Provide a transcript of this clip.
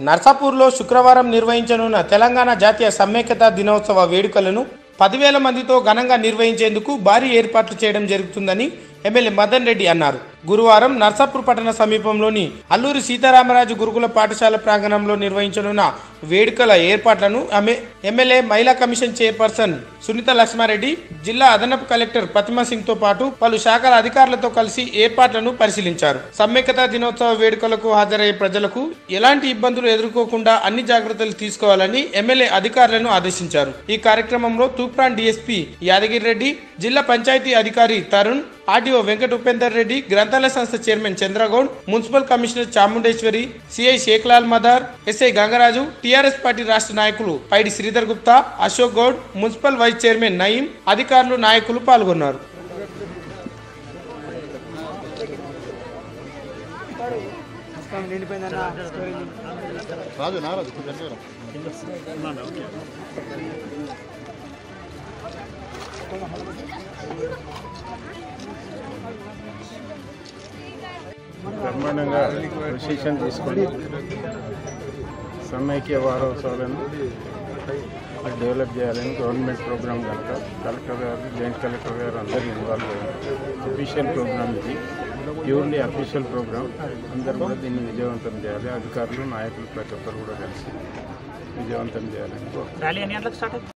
నర్సాపూర్లో శుక్రవారం నిర్వహించనున్న తెలంగాణ జాతీయ సమైక్యతా దినోత్సవ వేడుకలను 10,000 మందితో ఘనంగా నిర్వహించేందుకు భారీ ఏర్పాట్లు చేయడం జరుగుతుందని ఎమ్మెల్యే మదన్ రెడ్డి అన్నారు. గురువారం నర్సాపూర్ పట్టణ సమీపంలోని అల్లూరి సీతారామరాజు గురుకుల పాఠశాల ప్రాంగణంలో నిర్వహించనున్న వేడుకల ఏర్పాట్లను ఎమ్మెల్యే మహిళా కమిషన్ చైర్పర్సన్ సునీత లక్ష్మారెడ్డి, జిల్లా అదనపు కలెక్టర్ ప్రతిమా సింగ్ తో పాటు పలు శాఖల అధికారులతో కలిసి ఏర్పాట్లను పరిశీలించారు. సమైక్యతా దినోత్సవ వేడుకలకు హాజరయ్యే ప్రజలకు ఎలాంటి ఇబ్బందులు ఎదుర్కోకుండా అన్ని జాగ్రత్తలు తీసుకోవాలని ఎమ్మెల్యే అధికారులను ఆదేశించారు. ఈ కార్యక్రమంలో తూప్రాన్ డీఎస్పీ యాదగిరి రెడ్డి, జిల్లా పంచాయతీ అధికారి తరుణ్, ఆర్డీఓ వెంకట ఉపేందర్ రెడ్డి, గ్రంథాలయ సంస్థ chairman Chandragoud, municipal commissioner Chamundeswari, CI Sheklal Madar, SI Gangaraju, TRS party రాష్ట్ర నాయకులు Paidi Sridhar Gupta, Ashok Goud, municipal vice chairman Nayeem, అధికారులు, నాయకులు పాల్గొన్నారు. బ్రహ్మాండంగా డిసిషన్ తీసుకొని సమైక్య వారోత్సవాలను డెవలప్ చేయాలని గవర్నమెంట్ ప్రోగ్రామ్ కనుక కలెక్టర్ గారు, జాయింట్ కలెక్టర్ గారు అందరూ ఇన్వాల్వ్ అయ్యారు. అఫీషియల్ ప్రోగ్రామ్ ఇది, ప్యూర్లీ అఫీషియల్ ప్రోగ్రామ్. అందరూ కూడా దీన్ని విజయవంతం చేయాలి. అధికారులు, నాయకులు ప్రతి ఒక్కరు కూడా కలిసి విజయవంతం చేయాలని.